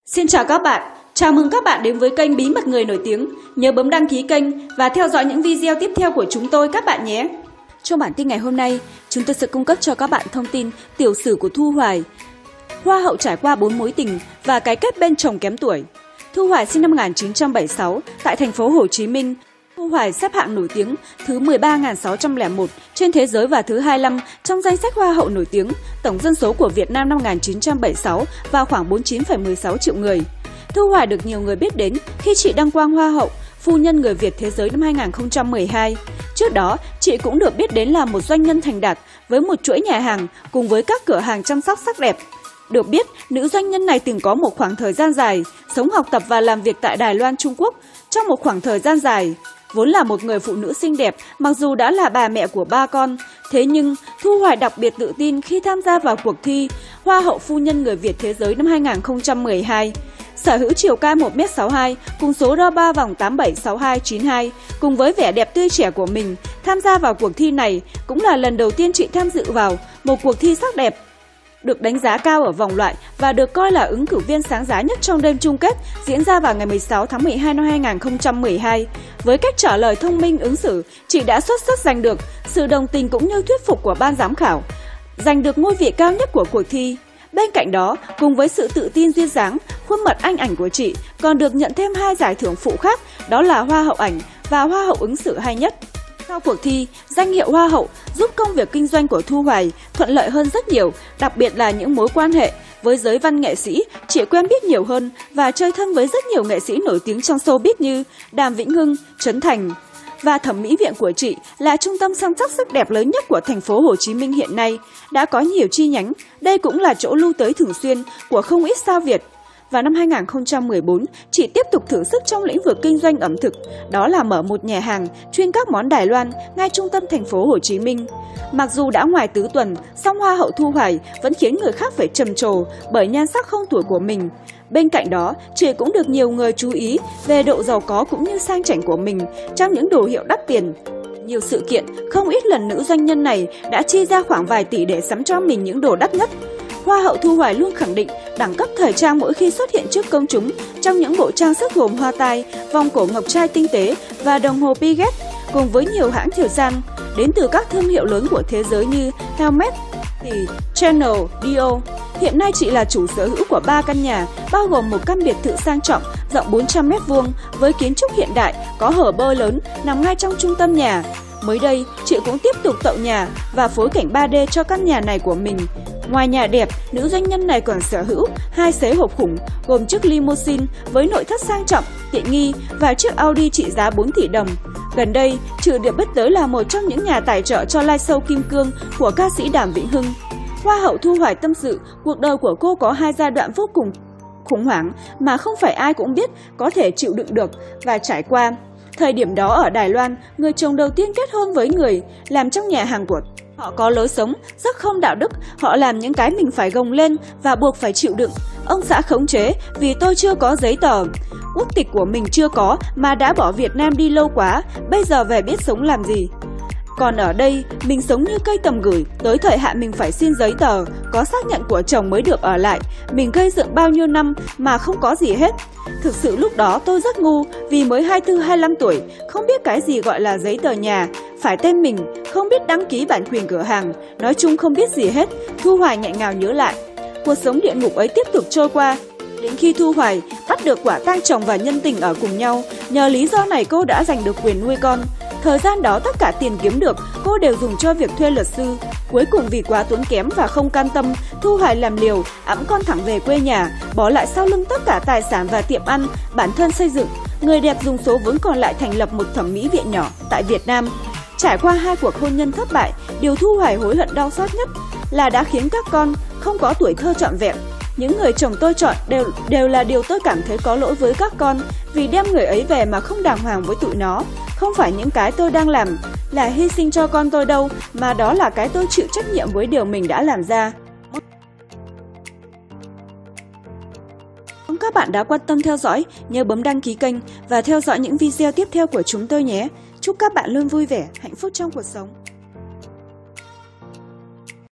Xin chào các bạn, chào mừng các bạn đến với kênh Bí mật người nổi tiếng. Nhớ bấm đăng ký kênh và theo dõi những video tiếp theo của chúng tôi các bạn nhé. Trong bản tin ngày hôm nay, chúng tôi sẽ cung cấp cho các bạn thông tin tiểu sử của Thu Hoài. Hoa hậu trải qua 4 mối tình và cái kết bên chồng kém tuổi. Thu Hoài sinh năm 1976 tại thành phố Hồ Chí Minh. Thu Hoài xếp hạng nổi tiếng thứ 13.601 trên thế giới và thứ 25 trong danh sách Hoa hậu nổi tiếng. Tổng dân số của Việt Nam năm 1976 vào khoảng 49,16 triệu người. Thu Hoài được nhiều người biết đến khi chị đăng quang Hoa hậu, phu nhân người Việt thế giới năm 2012. Trước đó, chị cũng được biết đến là một doanh nhân thành đạt với một chuỗi nhà hàng cùng với các cửa hàng chăm sóc sắc đẹp. Được biết, nữ doanh nhân này từng có một khoảng thời gian dài sống, học tập và làm việc tại Đài Loan, Trung Quốc. Trong một khoảng thời gian dài, vốn là một người phụ nữ xinh đẹp, mặc dù đã là bà mẹ của 3 con. Thế nhưng, Thu Hoài đặc biệt tự tin khi tham gia vào cuộc thi Hoa hậu phu nhân người Việt thế giới năm 2012. Sở hữu chiều cao 1m62 cùng số đo 3 vòng 876292, cùng với vẻ đẹp tươi trẻ của mình, tham gia vào cuộc thi này cũng là lần đầu tiên chị tham dự vào một cuộc thi sắc đẹp. Được đánh giá cao ở vòng loại và được coi là ứng cử viên sáng giá nhất trong đêm chung kết diễn ra vào ngày 16 tháng 12 năm 2012. Với cách trả lời thông minh ứng xử, chị đã xuất sắc giành được sự đồng tình cũng như thuyết phục của ban giám khảo, giành được ngôi vị cao nhất của cuộc thi. Bên cạnh đó, cùng với sự tự tin duyên dáng, khuôn mặt anh ảnh của chị còn được nhận thêm 2 giải thưởng phụ khác, đó là Hoa hậu ảnh và Hoa hậu ứng xử hay nhất. Sau cuộc thi, danh hiệu Hoa hậu giúp công việc kinh doanh của Thu Hoài thuận lợi hơn rất nhiều, đặc biệt là những mối quan hệ với giới văn nghệ sĩ. Chị quen biết nhiều hơn và chơi thân với rất nhiều nghệ sĩ nổi tiếng trong showbiz như Đàm Vĩnh Hưng, Trấn Thành. Và thẩm mỹ viện của chị là trung tâm chăm sóc sắc đẹp lớn nhất của thành phố Hồ Chí Minh hiện nay, đã có nhiều chi nhánh. Đây cũng là chỗ lưu tới thường xuyên của không ít sao Việt. Vào năm 2014, chị tiếp tục thử sức trong lĩnh vực kinh doanh ẩm thực, đó là mở một nhà hàng chuyên các món Đài Loan ngay trung tâm thành phố Hồ Chí Minh. Mặc dù đã ngoài tứ tuần, song Hoa hậu Thu Hoài vẫn khiến người khác phải trầm trồ bởi nhan sắc không tuổi của mình. Bên cạnh đó, chị cũng được nhiều người chú ý về độ giàu có cũng như sang chảnh của mình trong những đồ hiệu đắt tiền. Nhiều sự kiện, không ít lần nữ doanh nhân này đã chi ra khoảng vài tỷ để sắm cho mình những đồ đắt nhất. Hoa hậu Thu Hoài luôn khẳng định đẳng cấp thời trang mỗi khi xuất hiện trước công chúng trong những bộ trang sức gồm hoa tai, vòng cổ ngọc trai tinh tế và đồng hồ Piaget, cùng với nhiều hãng thời trang đến từ các thương hiệu lớn của thế giới như Hermes, Chanel, Dior. Hiện nay chị là chủ sở hữu của 3 căn nhà, bao gồm một căn biệt thự sang trọng rộng 400m² với kiến trúc hiện đại, có hở bơi lớn nằm ngay trong trung tâm nhà. Mới đây, chị cũng tiếp tục tậu nhà và phối cảnh 3D cho căn nhà này của mình. Ngoài nhà đẹp, nữ doanh nhân này còn sở hữu 2 xế hộp khủng gồm chiếc limousine với nội thất sang trọng, tiện nghi và chiếc Audi trị giá 4 tỷ đồng. Gần đây, chị được biết tới là một trong những nhà tài trợ cho live show Kim Cương của ca sĩ Đàm Vĩnh Hưng. Hoa hậu Thu Hoài tâm sự, cuộc đời của cô có 2 giai đoạn vô cùng khủng hoảng mà không phải ai cũng biết có thể chịu đựng được và trải qua. Thời điểm đó ở Đài Loan, người chồng đầu tiên kết hôn với người làm trong nhà hàng của họ có lối sống rất không đạo đức, họ làm những cái mình phải gồng lên và buộc phải chịu đựng. Ông xã khống chế vì tôi chưa có giấy tờ, quốc tịch của mình chưa có mà đã bỏ Việt Nam đi lâu quá, bây giờ về biết sống làm gì. Còn ở đây, mình sống như cây tầm gửi, tới thời hạn mình phải xin giấy tờ, có xác nhận của chồng mới được ở lại. Mình gây dựng bao nhiêu năm mà không có gì hết. Thực sự lúc đó tôi rất ngu vì mới 24-25 tuổi, không biết cái gì gọi là giấy tờ nhà, phải tên mình, không biết đăng ký bản quyền cửa hàng, nói chung không biết gì hết. Thu Hoài nghẹn ngào nhớ lại. Cuộc sống địa ngục ấy tiếp tục trôi qua. Đến khi Thu Hoài bắt được quả tang chồng và nhân tình ở cùng nhau, nhờ lý do này cô đã giành được quyền nuôi con. Thời gian đó tất cả tiền kiếm được cô đều dùng cho việc thuê luật sư. Cuối cùng vì quá tốn kém và không can tâm, Thu Hoài làm liều, ẵm con thẳng về quê nhà, bỏ lại sau lưng tất cả tài sản và tiệm ăn, bản thân xây dựng. Người đẹp dùng số vốn còn lại thành lập một thẩm mỹ viện nhỏ tại Việt Nam. Trải qua 2 cuộc hôn nhân thất bại, điều Thu Hoài hối hận đau xót nhất là đã khiến các con không có tuổi thơ trọn vẹn. Những người chồng tôi chọn đều là điều tôi cảm thấy có lỗi với các con vì đem người ấy về mà không đàng hoàng với tụi nó. Không phải những cái tôi đang làm là hy sinh cho con tôi đâu, mà đó là cái tôi chịu trách nhiệm với điều mình đã làm ra. Các bạn đã quan tâm theo dõi, nhớ bấm đăng ký kênh và theo dõi những video tiếp theo của chúng tôi nhé. Chúc các bạn luôn vui vẻ, hạnh phúc trong cuộc sống.